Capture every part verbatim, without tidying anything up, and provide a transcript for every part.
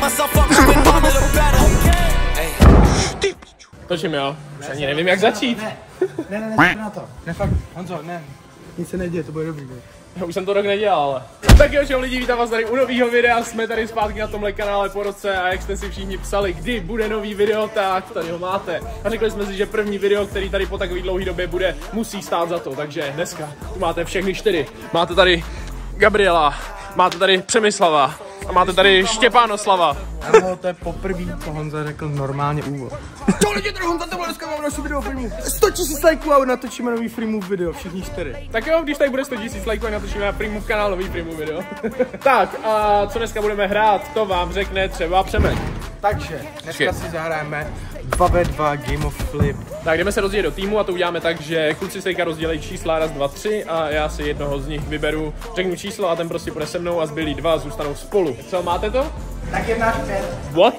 Točím, jo. Už ani nevím, jak začít. Ne, ne, ne, ne, na to. Ne, fakt, Honzo, ne. Nic se neděje, to bude dobrý. Já už jsem to rok nedělal, ale. Tak jo, čau lidi, vítám vás tady u nového videa, jsme tady zpátky na tomhle kanále po roce a jak jste si všichni psali, kdy bude nový video, tak tady ho máte. A řekli jsme si, že první video, který tady po takové dlouhé době bude, musí stát za to, takže dneska tu máte všechny čtyři. Máte tady Gabriela, máte tady Přemyslava a máte tady Štěpánoslava. Ano, to je poprvé, co Honza řekl normálně úvod. Čau lidi, tady Honza, tohle dneska mám další video filmu. sto tisíc lajků a natočíme nový Freemove video, všichni čtyři. Tak jo, když tady bude sto tisíc lajků, natočíme na Freemove kanál nový Freemove video. Tak a co dneska budeme hrát, to vám řekne třeba Přemek. Takže, dneska si zahrajeme dva ve dva Game of Flip. Tak jdeme se rozdělit do týmu a to uděláme tak, že kluci se teďka rozdělejí čísla raz, dva, tři a já si jednoho z nich vyberu, řeknu číslo a ten prostě půjde se mnou a zbylí dva zůstanou spolu. Co, máte to? Tak je náš pět. What?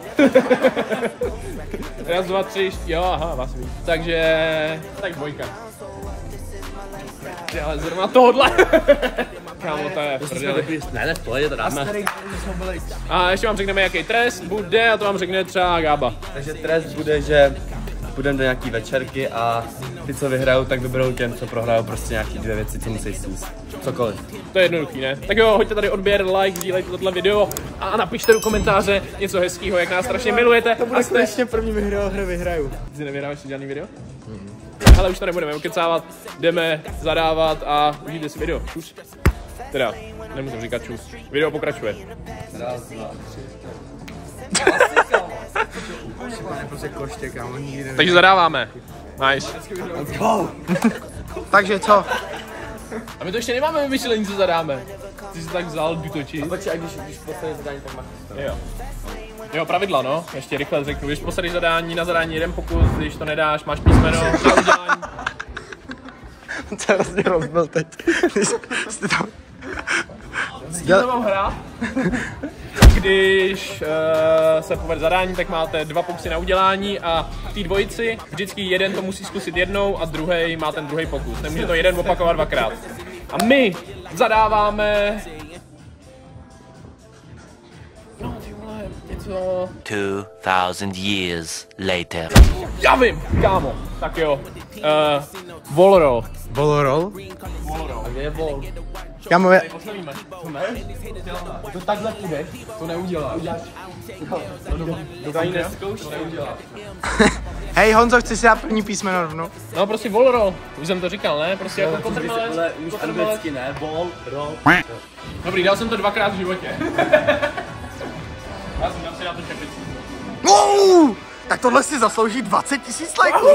Raz, dva, tři, št... jo, aha, vás víc. Takže, tak dvojka. Ty, ale zrovna tohodle. Kámo, to je prdeli. Ne, ne, v pohodě to dáme. A ještě vám řekneme, jaký trest bude a to vám řekne třeba Gába. Takže trest bude, že půjdeme do nějaký večerky a ty, co vyhrajou, tak vyberou těm, co prohrajou, prostě nějaký dvě věci, co musí sníst. Cokoliv. To je jednoduchý, ne? Tak jo, hoďte tady odběr, like, sdílejte tohle video a napište do komentáře něco hezkýho, jak nás strašně milujete. To bude konečně první video hry vyhraju. Ty si nevyhráváš žádný video? Mm. Ale už to nebudeme ukecávat, jdeme zadávat a užijte si video. Čus. Teda, nemusím říkat čus. Video pokračuje. Raz, dva, tři. Takže zadáváme. Nice. Let's go. Takže co? A my to ještě nemáme vymyšlení, co zadáme. Ty jsi tak vzal dutoči. A počkej, a když, když poslední zadání, tak máš to. Jo. Jo, pravidla, no. Ještě rychle řeknu. Když poslední zadání, na zadání jeden pokus, když to nedáš, máš písmeno na udělání. To je hrozně rozbil teď. Jste tam... Já mám hrát. Když uh, se povede zadání, tak máte dva pokusy na udělání a v té dvojici vždycky jeden to musí zkusit jednou a druhý má ten druhý pokus. Nemůže to jeden opakovat dvakrát. A my zadáváme... No ty vole, něco... Two thousand years later. Já vím, kámo. Tak jo. Uh, Volroll. Volroll? Volroll. A kde je vol? Kámo, je... To ne? To takhle půjde, to neuděláš. To ani nezkouš, to neuděláš. Hej Honzo, chci si dát první písmeno rovnou? No prostě Volroll, už jsem to říkal, ne? Prostě jako kotrmelec, Už kotrmelec. anglicky ne, vol, roll. Dobrý, dal jsem to dvakrát v životě. Já jsem dal si na to čepici. Uh, tak tohle si zaslouží dvacet tisíc lajků.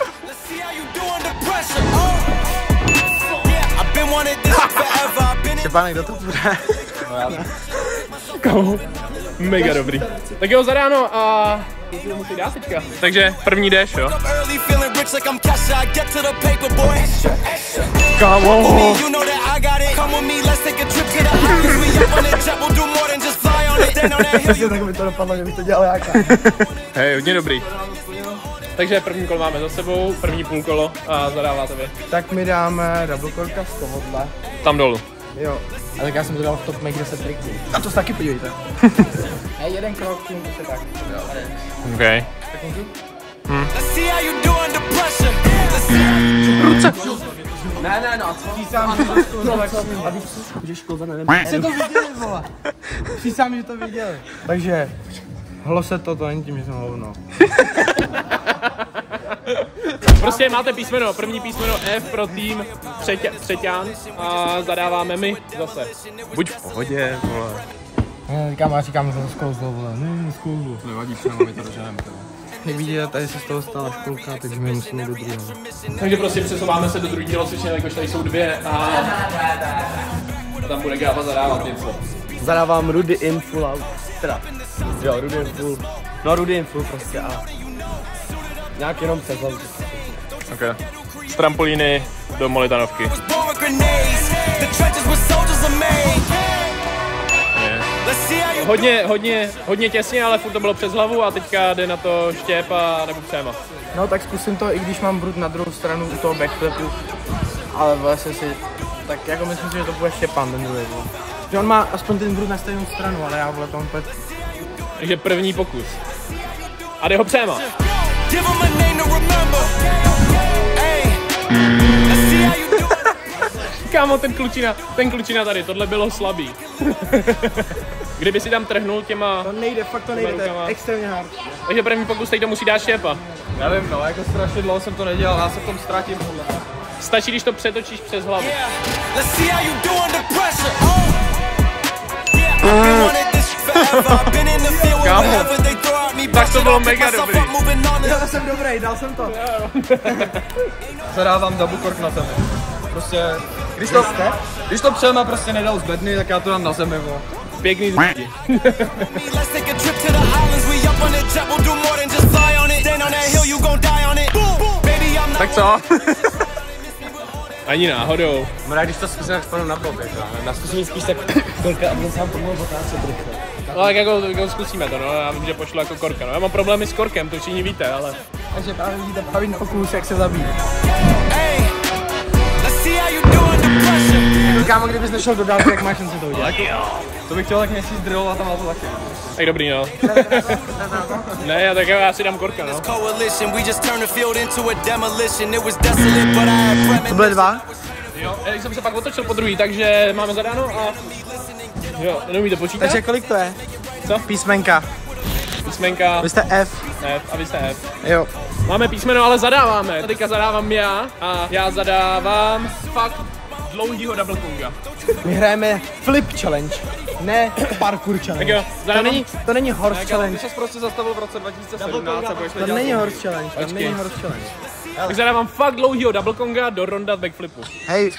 Štěpánek, kdo to bude? No já ne. Kámo, mega dobrý. Tak jo, za ráno a... To si to musí dát teďka. Takže první jdeš, jo? Kámo. Přesně tak by to dopadlo, že bych to dělal jaká. Hej, hodně dobrý. Takže první kolo máme za sebou, první půl kolo a zadáváte vy. Tak mi dáme double korka z tohohle. Tam dolů. Jo. A tak já jsem to dal v top make deset triků. A to se taky podívejte. Hej, jeden krok, tím to se tak. OK. Tak můžu? Hm. Ruce! Ne, ne, no, co? Přísám, že to sklouzlo, jak jsem. A víš, že školza nevím. Jste to viděli, vole. Přísám, že to viděli. Takže, hlose to, to není tím, že jsem hovno. Prostě máte písmeno, první písmeno F pro tým třetě, třeťán a zadáváme my zase. Buď v pohodě, vole. Ne, říkám, já říkám, že to sklouzlo, vole. Ne, sklouzlo. To nevadí, přijeme, my to doženeme. Jak vidíte, tady se z toho stala školka, takže my musíme do druhého. Takže prostě přesouváme se do druhého tělocvičny, jakož tady jsou dvě a... a tam bude Gába zadávat něco. Zadávám Rudy in full out. Teda, jo, Rudy in full. No, Rudy in full prostě a... Nějak jenom přes hlavu. Ok. Z trampolíny do Molitanovky. Hodně, hodně, hodně těsně, ale furt to bylo přes hlavu a teďka jde na to Štěp a nebo Přema. No tak zkusím to, i když mám brud na druhou stranu u toho backflipu. Ale vlastně si, tak jako myslím si, že to bude Štěpán ten druhý. Že on má aspoň ten brud na stejnou stranu, ale já vole to úplně Takže první pokus. A jde ho přema. Kámo, ten klučina, ten klučina tady, tohle bylo slabý. Kdyby si tam trhnul těma... To nejde, fakt to nejde, to je extrémně hard. Takže první pokus teď to musí dát štěpa. Já vím, no, jako strašně dlouho jsem to nedělal, já se v tom ztratím podle. Stačí, když to přetočíš přes hlavu. Kámo, tak to bylo mega dobrý. Dal jsem dobrý, dal jsem to. Zadávám double cork na zemi. Prostě, když to, když to přema prostě nedal z bedny, tak já to dám na zemi, vo. Pěkný zbytí. Tak co? Ani náhodou. Mra, když to zkusím, tak spadnu na bok, jako. Na zkusím spíš tak korka, aby sám pomohl otáčet rychle. No tak jako, jako zkusíme to, no, já vím, že pošlu jako korka, no, já mám problémy s korkem, to všichni víte, ale... Takže právě vidíte pravý pokus, jak se zabít. Kámo, kdybys nešel do dálky, jak máš šanci to udělat? To bych chtěl tak měsíc drillovat a má to taky. Tak dobrý, no. Ne, já tak já si dám korka, no. To byly dva? Jo, já jsem se pak otočil po druhý, takže máme zadáno a... Jo, neumíte počítat? Takže kolik to je? Co? Písmenka. Písmenka... Vy jste F. F a vy jste F. Jo. Máme písmeno, ale zadáváme. Teďka zadávám já a já zadávám fakt dlouhýho double konga. My hrajeme flip challenge, ne parkour challenge. Tak jo, to zadávám... není, to není horse Ty challenge. jsi prostě zastavil v roce dva tisíce sedmnáct a budeš to To dělat. není horse challenge, to Počkej. není horse challenge. Tak zadávám fakt dlouhýho double konga do ronda backflipu. Hej.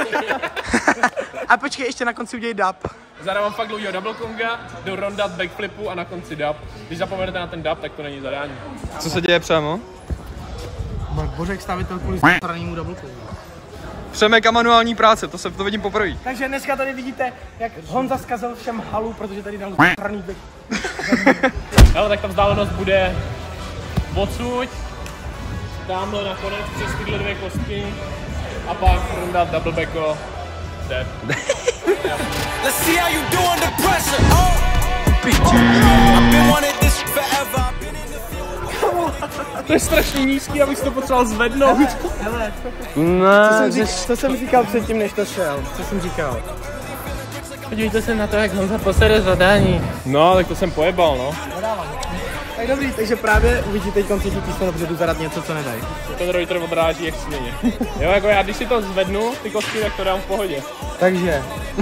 A počkej, ještě na konci udělej dub. Zadávám fakt dlouhýho double konga do ronda backflipu a na konci dub. Když zapomenete na ten dub, tak to není zadání. Co se děje přemo? Božek stavitel kvůli stranému double kongu. Přemek a manuální práce, to se to vidím poprvé. Takže dneska tady vidíte, jak Honza zkazil všem halu, protože tady dal straný back. Ale tak ta vzdálenost bude odsud, tamhle nakonec přes tyhle dvě kostky a pak ronda double backo, step. Let's see how you do under pressure. Oh, I've been wanting this forever. I've been in the To je strašně nízký, abych to potřeboval zvednout. Hele, Ne, co jsem, řík, co jsem říkal předtím, než to šel? Co jsem říkal? Podívejte se na to, jak Honza posede zadání. No, tak to jsem pojebal, no. Tak dobrý, takže právě uvidíte teď konci písmeno, protože jdu zadat něco, co nedají. Ten Reuter odráží jak směně. Jo, jako já, když si to zvednu, ty kostky, tak to dám v pohodě. Takže.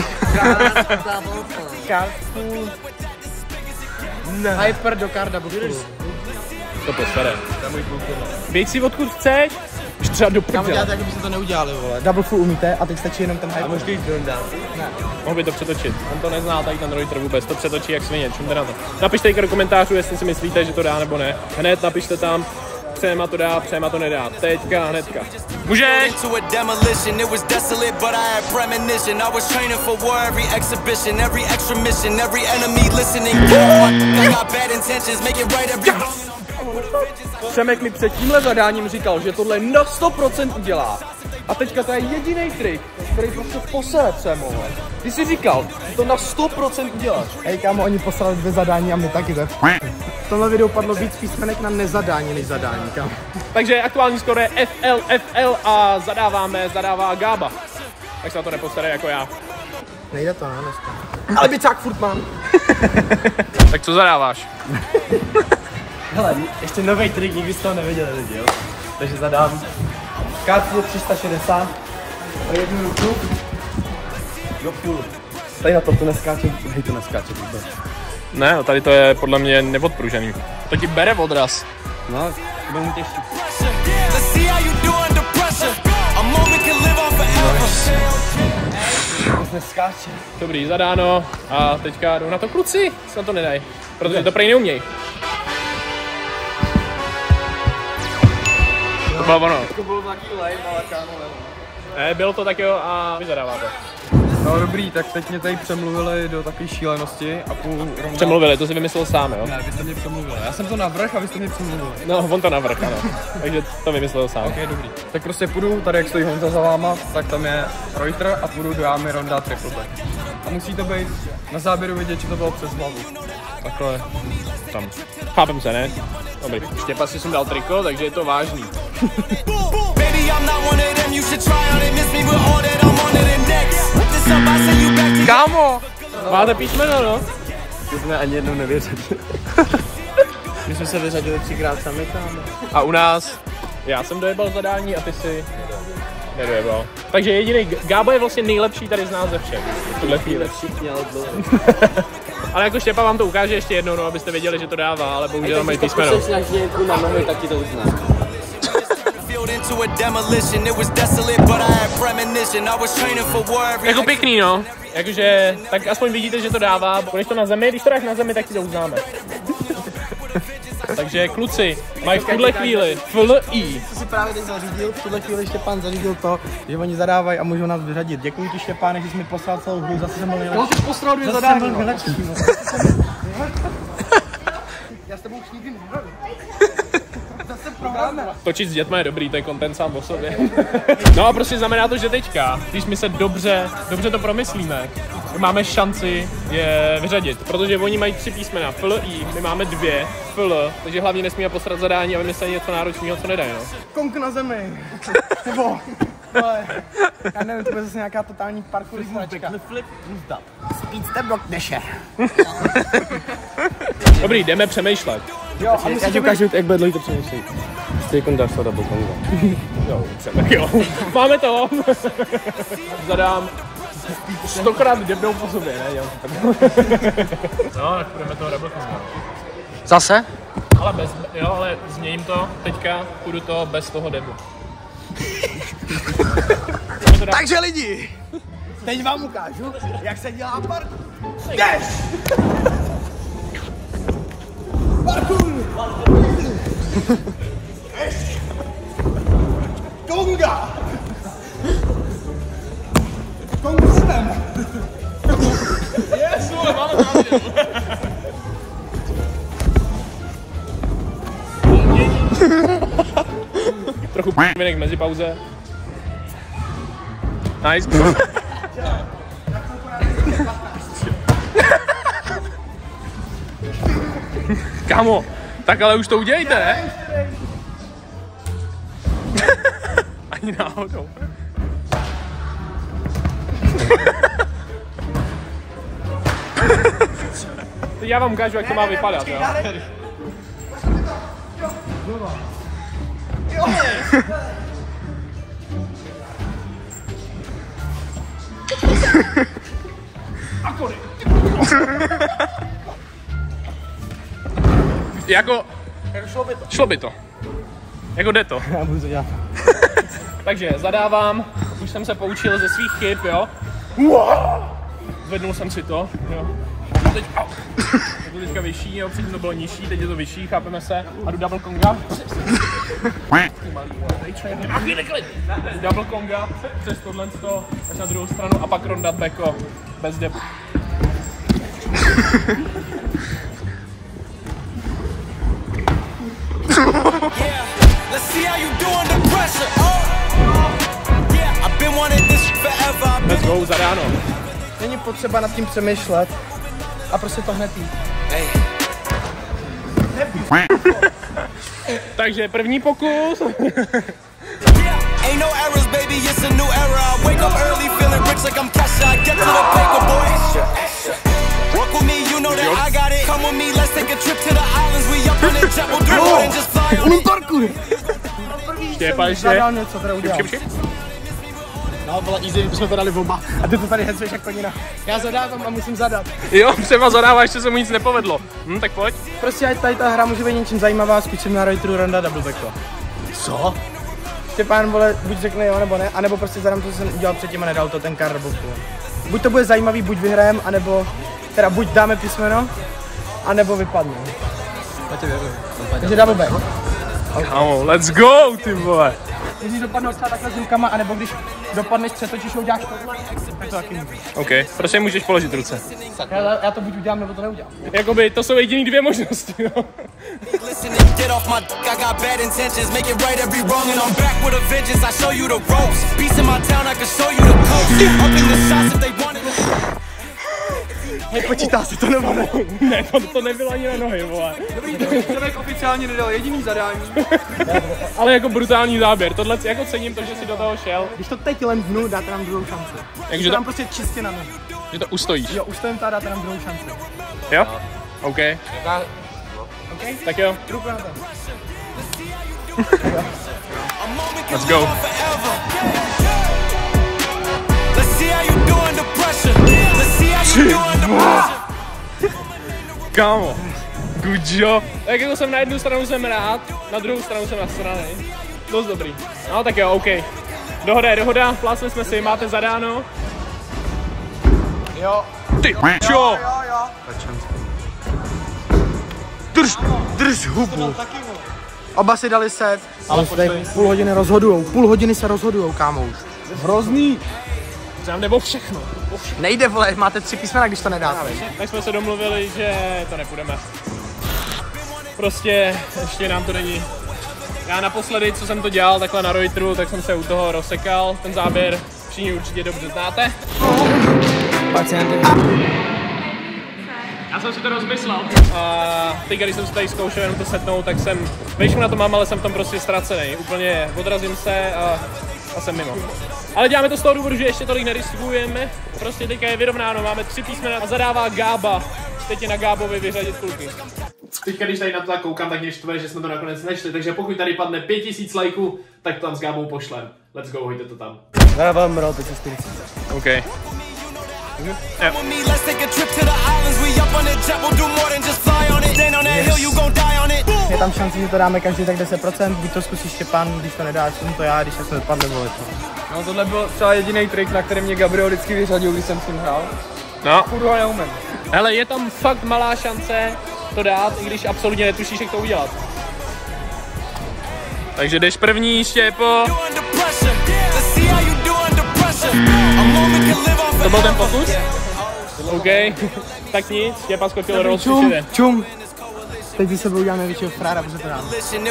Kartu. Hyper do karda budu. To posede. Běž si odkud chceš, už třeba do Kámo, prdele. děláte, jak byste to neudělali, vole. Double full umíte a teď stačí jenom ten hyper. A možná jít Mohl by to přetočit. On to nezná, tady ten Reuter vůbec, to přetočí jak svině, čumte na to. Napište do komentářů, jestli si myslíte, že to dá nebo ne. Hned napište tam, Přema to dá, Přema to nedá. Teďka, hnedka. Můžeš! into a demolition. It was desolate, but I had premonition. I was training for war, every exhibition, every extra mission, every enemy listening. I got bad intentions, make it right every. Přemek mi před tímhle zadáním říkal, že tohle na sto procent udělá. A teďka to je jediný trik, který prostě posere Přemo. Ty jsi říkal, že to na sto procent uděláš. Hej kámo, oni poslali dvě zadání a my taky tak. V tomhle videu padlo víc písmenek na nezadání než zadání, kámo. Takže aktuální skoro je F L, F L a zadáváme, zadává Gába. Tak se na to nepostane jako já. Nejde to, no, dneska. Ale bicák furt mám. Tak co zadáváš? Hele, ještě nový trik, nikdy jste toho nevěděli lidi, jo. Takže zadám kartu tři sta šedesát a jednu ruku do půl. Tady na to to neskáče, hej, to neskáče vůbec. Ne, tady to je podle mě neodpružený. To ti bere odraz. No, to bude mu těžší. Let's see how you do under pressure. A moment can live on forever. To neskáče. Dobrý, zadáno. A teďka jdou na to kluci, se na to nedají. Protože to prej neuměj. To bylo ono. To bylo taky lame, ale kámo, Ne, bylo to tak jo a vy zadáváte. No dobrý, tak teď mě tady přemluvili do takové šílenosti a půl ronda. Přemluvili, to si vymyslel sám, jo? Ne, vy jste mě přemluvili. Já jsem to navrch a vy jste mě přemluvili. No, on to navrch, ano. Takže to vymyslel sám. Ok, dobrý. Tak prostě půjdu, tady jak stojí Honza za váma, tak tam je Reuter a půjdu do jámy ronda triple back. A musí to být na záběru vidět, že to bylo přes hlavu. Takhle. tam. Chápem se, ne? Dobrý. Štěpa si jsem dal triko, takže je to vážný. Kámo! Máte písmeno, no? My jsme ani jednou nevyřadili. My jsme se vyřadili třikrát sami, kámo. A u nás, já jsem dojebal zadání a ty si nedojebal. Takže jediný, Gábo je vlastně nejlepší tady z nás ze všech. V tuhle chvíli. Ale jako Štěpa vám to ukáže ještě jednou, no, abyste věděli, že to dává, ale bohužel tam mají písmeno. Na nohy, taky to uznám. Jako pěkný, no. Jakože, tak aspoň vidíte, že to dává. Když to na zemi, když to dáš na zemi, tak ti to uznáme. Takže kluci, mají v tuhle chvíli F L I. Co si právě teď zařídil, v tuhle chvíli Štěpán zařídil to, že oni zadávají a můžou nás vyřadit. Děkuji ti, Štěpáne, že jsi mi poslal celou hru, zase jsem byl nejlepší. No, ty poslal dvě Zase zadání. jsem byl nejlepší, no. Já s tebou už nikdy nehraju. Zase prohráme. Točit s dětma je dobrý, to je content sám o sobě. No a prostě znamená to, že teďka, když my se dobře, dobře to promyslíme, máme šanci je vyřadit, protože oni mají tři písmena, F L I, my máme dvě, F L, takže hlavně nesmíme posrat zadání a vymyslet něco náročného, co nedají, no. Konk na zemi. Nebo, ale, já nevím, to bude zase nějaká totální parkour sračka. Flip, flip, Speed step block neše. Dobrý, jdeme přemýšlet. Jo, a já ti ukážu, jak bude dlouhý to přemýšlej. Stay contact for double conga. Jo, tak jo, máme to. Zadám stokrát debnou po sobě, ne? Jo. No, tak budeme toho double conga. Zase? Ale bez, jo, ale změním to teďka, půjdu to bez toho debu. Takže lidi, teď vám ukážu, jak se dělá parkour. Jdeš! Parkour! Jdeš! Konga! Konga systém! Jesu, máme závěr. Trochu p***vinek mezi pauze. Nice. Kámo, tak ale už to udělejte, ne? Ani náhodou. Teď já vám ukážu, jak to má vypadat, jo? Akory. Jako... Šlo by to. Šlo by to. Jako jde to. Já budu to dělat. Takže zadávám, už jsem se poučil ze svých chyb, jo. Zvednul jsem si to, jo. Teď, au. Je to teďka vyšší, jo, předtím to bylo nižší, teď je to vyšší, chápeme se. A jdu double konga. Double konga, přes tohle až na druhou stranu a pak rondat beko bez debu. Let's go, zadáno. Není potřeba nad tím přemýšlet a prostě to hned jít. Takže první pokus. Ain't no errors, baby, it's a new era. I wake up early, feeling rich like I'm Kesha. I get to the paper, boy. Walk with me, you know that I got it. Come with me, let's take a trip to the islands. We up in the jet, we'll do more than just fly on it. Parkour! Štěpa ještě. Zadal něco, teda udělám. Počkej, počkej. No, byla easy, jsme to dali oba. A ty to tady hecuješ jak konina. Já zadávám a musím zadat. Jo, třeba zadává, ještě se mu nic nepovedlo. Hm, tak pojď. Prostě ať tady ta hra může být něčím zajímavá, zkusím na Reuteru Ronda double backo. Co? Štěpán, vole, buď řekne jo nebo ne, anebo prostě zadám to, co jsem udělal předtím a nedal to ten kar double. Buď to bude zajímavý, buď vyhrajem, anebo, teda buď dáme písmeno, anebo vypadne. Takže double back. Kámo, let's go, ty vole. Když dopadnout třeba takhle s rukama, anebo když dopadneš, přetočíš a uděláš tohle, tak to taky můžeš. OK, prostě můžeš položit ruce. Já, já to buď udělám, nebo to neudělám. Jakoby, to jsou jediný dvě možnosti, no. Get off my dick, I got bad intentions. Make it right every wrong and I'm back with a vengeance. I show you the ropes. Peace in my town, I can show you the coast. Up in the shots if they want it. Hej, počítá se to nebo ne? Ne, to, to nebylo ani na nohy, vole. Dobrý, to člověk oficiálně nedal jediný zadání. Ale jako brutální záběr, tohle si jako cením to, že si do toho šel. Když to teď lenznu, dáte nám druhou šanci. Takže to nám to, prostě čistě na nohy. že to ustojíš. Jo, ustojím to a dáte nám druhou šanci. Jo? OK. Okay? Tak jo. Ruku na to. Let's go. Let's see how you do under pressure. Let's see how you do under pressure. Kámo. Good job. Tak jako jsem na jednu stranu jsem rád, na druhou stranu jsem nasranej. Dost dobrý. No tak jo, OK. Dohoda je dohoda, plásli jsme si, máte zadáno. Jo. Ty čo? Jo, jo. Drž, drž hubu. Oba si dali set, ale tady půl hodiny rozhodujou. Půl hodiny se rozhodujou, kámo už. Hrozný. Nám nebo všechno. Nejde, vole, máte tři písmena, když to nedáte. Tak jsme se domluvili, že to nepůjdeme. Prostě ještě nám to není. Já naposledy, co jsem to dělal takhle na Reuteru, tak jsem se u toho rozsekal. Ten záběr všichni určitě dobře znáte. Já jsem si to rozmyslel. A teď, když jsem si tady zkoušel jenom to setnout, tak jsem, většinu na to mám, ale jsem tam prostě ztracený. Úplně odrazím se a, a jsem mimo. Ale děláme to z toho důvodu, že ještě tolik nedistribuujeme. Prostě teďka je vyrovnáno, máme tři písmena a zadává Gába. Teď je na Gábovi vyřadit kluky. Teďka, když tady na to tak koukám, tak mě štve, že jsme to nakonec nešli, takže pokud tady padne pět tisíc lajků, tak to tam s Gábou pošlem. Let's go, hoďte to tam. Já vám rád, teď se čtyřicet. OK. Come with me, let's take a trip to the islands. We up on the jet, we'll do more than just fly on it. Stand on that hill, you gon' die on it. Je tam šance, že to dáme každý tak deset procent, buď to zkusí Štěpán, když to nedáš, jsem to já, když se dopadne volit. No tohle byl třeba jediný trik, na který mě Gabriel vždycky vyřadil, když jsem s ním hrál. No. Furt ho neumím. Hele, je tam fakt malá šance to dát, i když absolutně netušíš, jak to udělat. Takže jdeš první, Štěpo. To byl ten pokus? OK. Tak nic, Štěpa skočil roz, Čum, čum. Teď by se byl udělat největšího frára, protože to dám.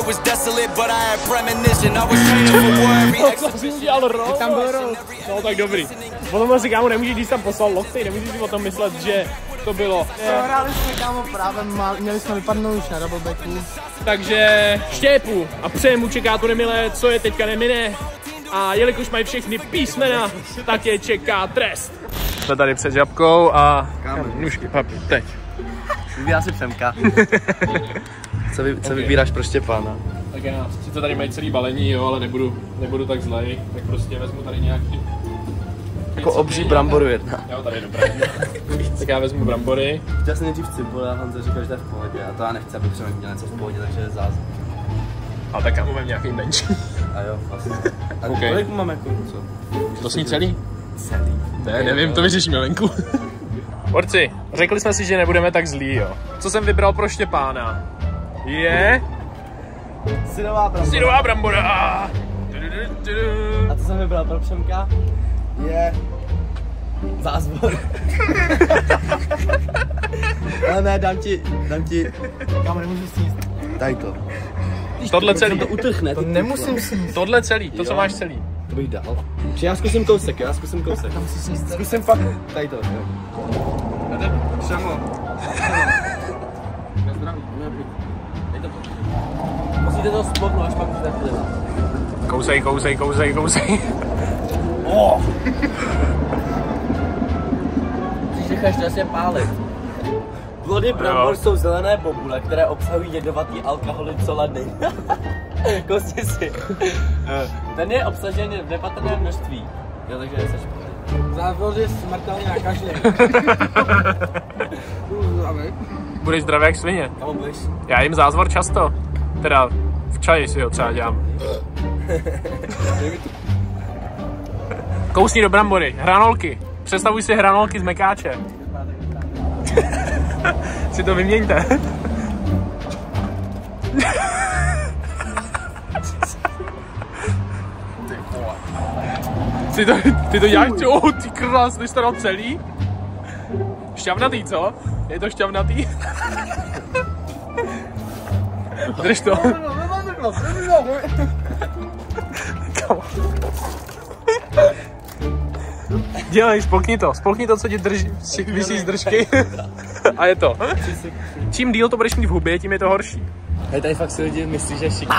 Co jsi udělal roz? Tam byl roz. No tak dobrý. Potom si kámo nemůžeš, když tam poslal lokty, nemůžeš si o tom myslet, že to bylo. Prohráli jsme kámo právě, měli jsme vypadnout už na double backu. Takže Štěpu a Přemu čeká to nemilé, co je teďka nemine. A jelikož mají všechny písmena, tak je čeká trest. Jsme tady před žabkou a nůžky, papi, teď. Vybírá si Přemka. co, vy, co okay. Vybíráš pro Štěpána? Tak já, sice tady mají celý balení, jo, ale nebudu, nebudu tak zlej, tak prostě vezmu tady nějaký... Jako obří bramboru jedna. Jo, tady je dobré. Tak já vezmu brambory. Chtěl jsem nejdřív cibule a Honza říkal, že to je v pohodě. A to já nechci, aby Přemek měl něco v pohodě, takže je zázor. A tak já mám nějaký menší. A jo, vlastně. A okay. Kolik máme kluku, co? To sní celý? Celý. Ne, nevím, to vyřešíme venku. Borci, řekli jsme si, že nebudeme tak zlí, jo. Co jsem vybral pro Štěpána? Je... Syrová brambora. Syrová brambora. A co jsem vybral pro Přemka? Je... Zázvor. Ale ne, dám ti, dám ti... Kam nemůžu sníst. Daj to. Tohle celý. To utrhne. To nemusím sníst. Tohle celý, to co máš celý. To bych dal. Či já zkusím kousek, já zkusím kousek. Tam si sníst. Zkusím fakt. Tady to, jo. Přemo. Na zdraví. Musíte to spolknout, až pak už nechvíli. Kousej, kousej, kousej, kousej. Oh. Když necháš vlastně pálit. Plody brambor jsou zelené bobule, které obsahují jedovatý alkoholy colady. Kousni si. Ten je obsažen v nepatrném množství. Jo, takže je seš. Závod je smrtelně nakažlivý. Budeš zdravý jak svině. Kam budeš? Já jim zázvor často. Teda v čaji si ho třeba dělám. Kousni do brambory, hranolky. Představuj si hranolky z mekáče. Si to vyměňte. Ty to, ty to děláš, oh, ty krás, ty jsi to dal celý? Šťavnatý, co? Je to šťavnatý? Drž to. Come on. Dělej, spolkni to, spolkni to, co ti drž, visí z držky. A je to. Čím díl to budeš mít v hubě, tím je to horší. Hej, tady fakt si lidi myslí, že je šiký.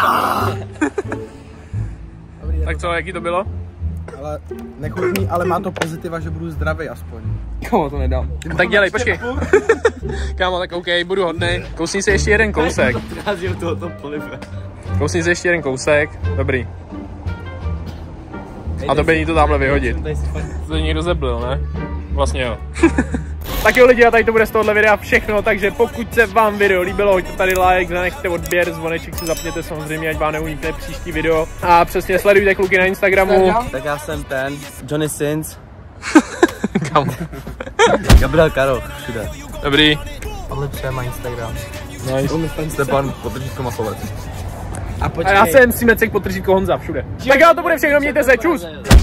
Tak co, jaký to bylo? Ale nechutný, ale má to pozitiva, že budu zdravý aspoň. Komu to nedám? Tak dělej, počkej. Kámo, tak OK, budu hodnej. Kousni si ještě jeden kousek. Kousni si ještě jeden kousek. Dobrý. A to by jí to tamhle vyhodit. To někdo zeblil, ne? Vlastně jo. Tak jo lidi, a tady to bude z tohohle videa všechno, takže pokud se vám video líbilo, hoďte tady like, zanechte odběr, zvoneček si zapněte samozřejmě, ať vám neunikne příští video. A přesně sledujte kluky na Instagramu. Tak já jsem ten, Johnny Sins. Kam? Gabriel Karol, všude. Dobrý. Tohle má Instagram. Nice. Stepan, podržítko Masovec. A A já jsem Simecek, podtržítko Honza, všude. Tak jo, to bude všechno, mějte se, čus!